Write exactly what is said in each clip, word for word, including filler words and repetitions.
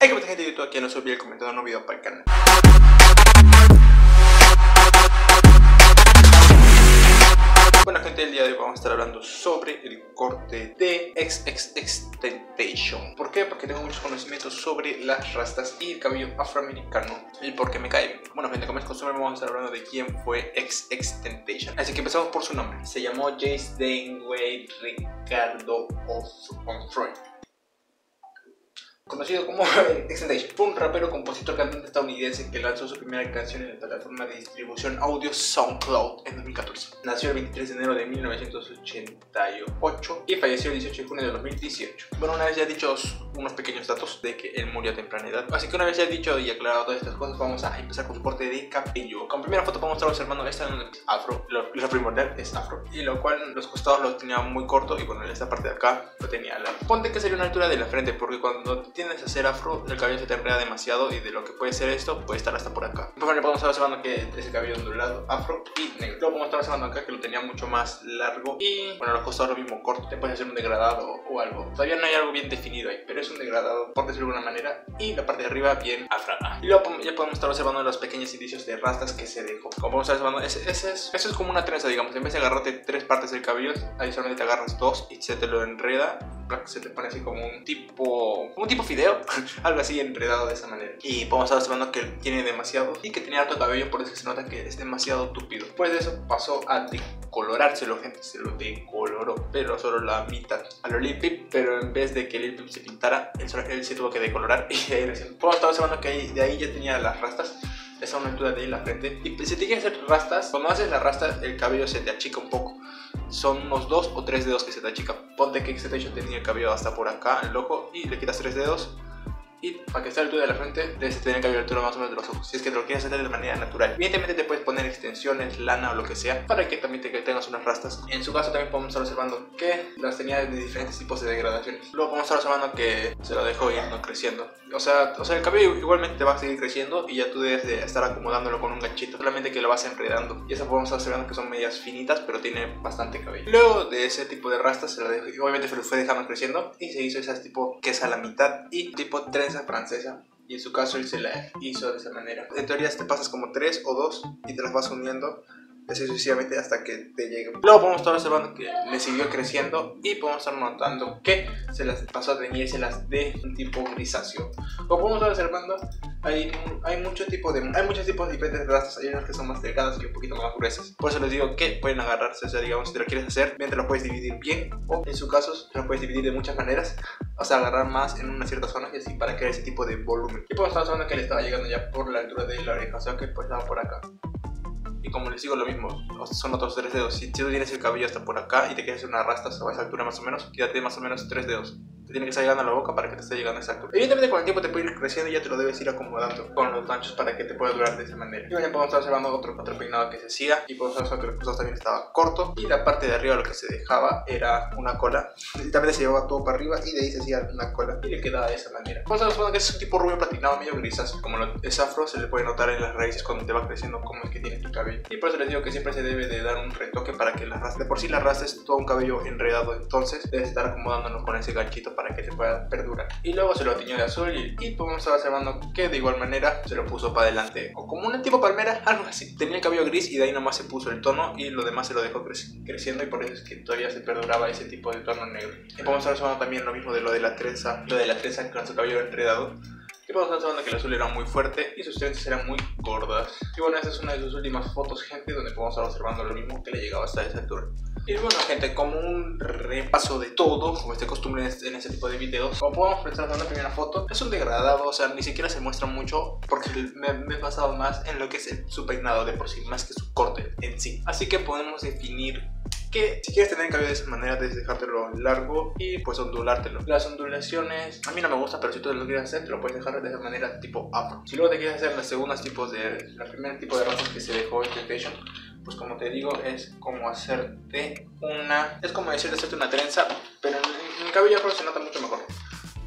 Hay que gente de YouTube aquí no se olvide comentar un nuevo video para el canal. Bueno gente, el día de hoy vamos a estar hablando sobre el corte de XXXTentacion. ¿Por qué? Porque tengo muchos conocimientos sobre las rastas y el cabello afroamericano y por qué me cae bien. Bueno gente, como es costumbre vamos a estar hablando de quién fue XXXTentacion. Así que empezamos por su nombre. Se llamó Jace Dwayne Ricardo Onfroy, conocido como XXXTentacion. Fue un rapero, compositor, cantante estadounidense que lanzó su primera canción en la plataforma de distribución audio SoundCloud en dos mil catorce. Nació el veintitrés de enero de mil novecientos ochenta y ocho y falleció el dieciocho de junio de dos mil dieciocho. Bueno, una vez ya dicho unos pequeños datos de que él murió a temprana edad, así que una vez ya dicho y aclarado todas estas cosas, vamos a empezar con su corte de cabello. Con primera foto vamos a estar observando esta donde es afro, lo, lo primordial es afro, y lo cual los costados lo tenía muy corto y bueno, esta parte de acá lo tenía largo. Ponte que sería una altura de la frente, porque cuando tiendes a hacer afro el cabello se te enreda demasiado y de lo que puede ser esto puede estar hasta por acá. Por ejemplo, podemos estar observando que es el cabello ondulado, afro y negro. Luego podemos estar observando acá que lo tenía mucho más largo y bueno, los costados lo mismo corto. Te puedes hacer un degradado o algo. Todavía no hay algo bien definido ahí, pero es un degradado por decirlo de alguna manera, y la parte de arriba bien afrada. Y luego ya podemos estar observando los pequeños indicios de rastas que se dejó. Como podemos estar observando, ese, ese es, eso es como una trenza, digamos. En vez de agarrarte tres partes del cabello, adicionalmente te agarras dos y se te lo enreda. Se te pone así como un tipo un tipo fideo, algo así enredado de esa manera. Y podemos estar observando que tiene demasiado y que tenía harto cabello, por eso que se nota que es demasiado tupido. Después de eso pasó a decolorárselo, gente, se lo decoloró, pero solo la mitad a lo Lil Peep, pero en vez de que Lil Peep se pintara, él, solo, él se tuvo que decolorar y ahí recién. Podemos estar observando que ahí, de ahí ya tenía las rastas. Esa es una altura de la frente. Y si te quieres hacer rastas, cuando haces la rasta el cabello se te achica un poco. Son unos dos o tres dedos que se te achican. Ponte que XXXTentacion tenía el cabello hasta por acá, el ojo, y le quitas tres dedos. Y para que esté a la altura de la frente, debes tener el cabello a la altura más o menos de los ojos. Si es que te lo quieres hacer de manera natural. Evidentemente te puedes poner extensiones, lana o lo que sea, para que también te, que tengas unas rastas. En su caso también podemos estar observando que las tenía de diferentes tipos de degradaciones. Luego podemos estar observando que se lo dejó ir no creciendo. O sea, o sea, el cabello igualmente te va a seguir creciendo y ya tú debes de estar acomodándolo con un ganchito. Solamente que lo vas enredando. Y eso podemos estar observando que son medias finitas, pero tiene bastante cabello. Luego de ese tipo de rastas, se lo dejó, obviamente se lo fue dejando creciendo y se hizo esas tipo que es a la mitad y tipo trenza francesa. Y en su caso él se la hizo de esa manera. En teoría te pasas como tres o dos y te las vas uniendo así sucesivamente hasta que te llegue. Luego podemos estar observando que le siguió creciendo y podemos estar notando que se las pasó a teñírselas de un tipo grisáceo. Como podemos estar observando, hay, hay, mucho tipo de, hay muchos tipos de diferentes rastas. Hay unas que son más delgadas y un poquito más gruesas. Por eso les digo que pueden agarrarse. O sea, digamos, si te lo quieres hacer, bien te lo puedes dividir bien, o en su caso te lo puedes dividir de muchas maneras. O sea, agarrar más en una cierta zona y así para crear ese tipo de volumen. Y podemos estar observando que le estaba llegando ya por la altura de la oreja, o sea que pues estaba por acá. Y como les digo lo mismo, son otros tres dedos. Si tú tienes el cabello hasta por acá y te quieres hacer una rasta a esa altura más o menos, quédate más o menos tres dedos. Te tiene que estar llegando a la boca para que te esté llegando a esa altura. Evidentemente con el tiempo te puede ir creciendo y ya te lo debes ir acomodando con los ganchos para que te pueda durar de esa manera. Y bueno, podemos estar observando otro, otro peinado que se hacía. Y podemos estar observando que los costados también estaba corto. Y la parte de arriba lo que se dejaba era una cola. Y también se llevaba todo para arriba y de ahí se hacía una cola. Y le quedaba de esa manera. Podemos estar observando que es un tipo rubio platinado medio grisáceo. Como lo, es afro, se le puede notar en las raíces cuando te va creciendo cómo es que tiene tu cabello. Y por eso les digo que siempre se debe de dar un retoque para que la rastre. De por sí la rastra es todo un cabello enredado. Entonces debes estar acomodándonos con ese ganchito para que te pueda perdurar. Y luego se lo tiñó de azul y, y podemos estar observando que de igual manera se lo puso para adelante. O como un tipo palmera, algo así. Tenía el cabello gris y de ahí nomás se puso el tono y lo demás se lo dejó cre creciendo y por eso es que todavía se perduraba ese tipo de tono negro. Y podemos estar observando también lo mismo de lo de la trenza, lo de la trenza con su cabello enredado. Y podemos estar observando que el azul era muy fuerte y sus trenzas eran muy gordas. Y bueno, esta es una de sus últimas fotos, gente, donde podemos estar observando lo mismo que le llegaba hasta esa altura. Y bueno, gente, como un repaso de todo, como es de costumbre en este, en este tipo de videos, como podemos estar en la primera foto, es un degradado, o sea, ni siquiera se muestra mucho porque me, me he basado más en lo que es el, su peinado de por sí, más que su corte en sí. Así que podemos definir que si quieres tener el cabello de esa manera debes dejártelo largo y pues ondulártelo. Las ondulaciones a mí no me gusta, pero si tú lo quieres hacer te lo puedes dejar de esa manera tipo afro. Si luego te quieres hacer las segundas tipos de, la primer tipo de rastas que se dejó XXXTentacion, pues como te digo es como hacerte una, es como decirte hacerte una trenza, pero en el cabello afro se nota mucho mejor.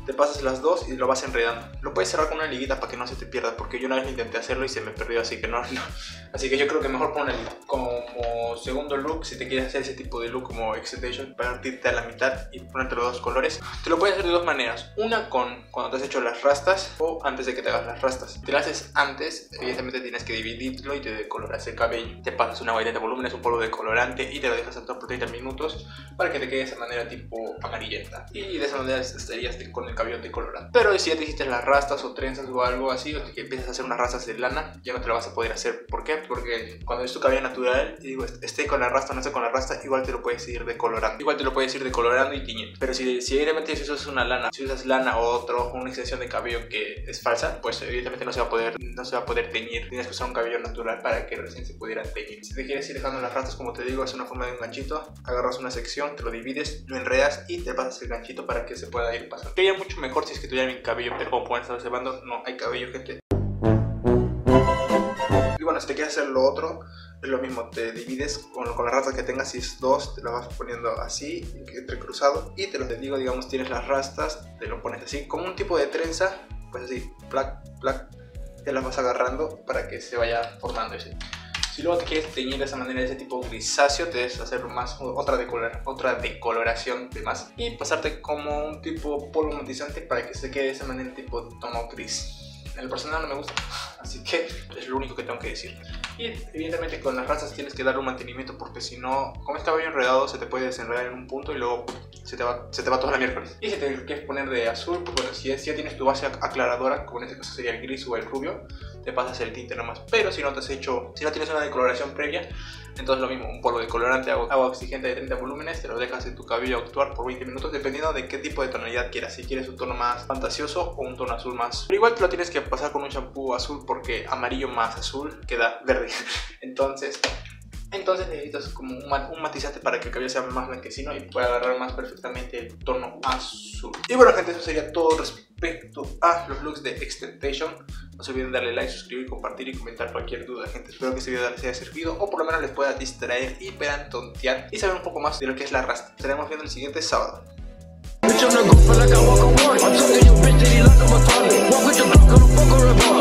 te pasas las dos y lo vas enredando. Lo puedes cerrar con una liguita para que no se te pierda, porque yo una vez lo intenté hacerlo y se me perdió, así que no, no. Así que yo creo que mejor pon una liguita. Como segundo look, si te quieres hacer ese tipo de look como extentation, partirte a la mitad y ponerte los dos colores, te lo puedes hacer de dos maneras. Una con cuando te has hecho las rastas o antes de que te hagas las rastas. Si lo haces antes, evidentemente tienes que dividirlo y te decoloras el cabello. Te pasas una varita de volúmenes, un polvo decolorante y te lo dejas actuar por treinta minutos para que te quede de esa manera tipo amarillenta. Y de esa manera estarías con el cabello decolorado. Pero si ya te hiciste las rastas o trenzas o algo así, o que empiezas a hacer unas rastas de lana, ya no te lo vas a poder hacer. ¿Por qué? Porque cuando es tu cabello natural, y digo, esté con la rasta o no esté con la rasta, igual te lo puedes ir decolorando. Igual te lo puedes ir decolorando y tiñendo. Pero si, si evidentemente si usas una lana, si usas lana o otro, una extensión de cabello que es falsa, pues evidentemente no se va a poder, no se va a poder teñir. Tienes que usar un cabello natural para que recién se pudiera teñir. Si te quieres ir dejando las rastas, como te digo, es una forma de un ganchito. Agarras una sección, te lo divides, lo enredas y te pasas el ganchito para que se pueda ir pasando. Quedaría mucho mejor si es que tuviera mi cabello, pero como pueden estar observando, no hay cabello, gente. Y bueno, si te quieres hacer lo otro, es lo mismo, te divides con, con las rastas que tengas. Si es dos, te las vas poniendo así, entrecruzado. Y te lo te digo, digamos, tienes las rastas, te lo pones así, como un tipo de trenza, pues así, plac, plac, te las vas agarrando para que se vaya formando ese. Si luego te quieres teñir de esa manera, de ese tipo grisáceo, te debes hacer más, otra, decolor, otra decoloración de más y pasarte como un tipo polvo matizante para que se quede de esa manera tipo tono gris. En el personal no me gusta, así que es lo único que tengo que decir. Y evidentemente con las rastas tienes que darle un mantenimiento, porque si no, con este cabello enredado se te puede desenredar en un punto y luego se te va, se te va toda la miércoles. Y si te quieres poner de azul, pues bueno, si, es, si ya tienes tu base aclaradora, como en este caso sería el gris o el rubio, te pasas el tinte nomás. Pero si no te has hecho, si no tienes una decoloración previa, entonces lo mismo, un polvo decolorante, agua, agua oxigente de treinta volúmenes, te lo dejas en tu cabello actuar por veinte minutos, dependiendo de qué tipo de tonalidad quieras. Si quieres un tono más fantasioso o un tono azul más. Pero igual te lo tienes que pasar con un shampoo azul, porque amarillo más azul queda verde. Entonces, entonces necesitas como un, mat un matizante para que el cabello sea más blanquecino y pueda agarrar más perfectamente el tono azul. Y bueno, gente, eso sería todo respecto a los looks de extentation. No se olviden darle like, suscribir, compartir y comentar cualquier duda, gente. Espero que este video les haya servido o por lo menos les pueda distraer y puedan tontear y saber un poco más de lo que es la rasta. Estaremos viendo el siguiente sábado. Bitch, I'm not good for like I walk on water. I'm talking your bitch, that he like I'm a toilet. Walk with the Glock on the fuck or a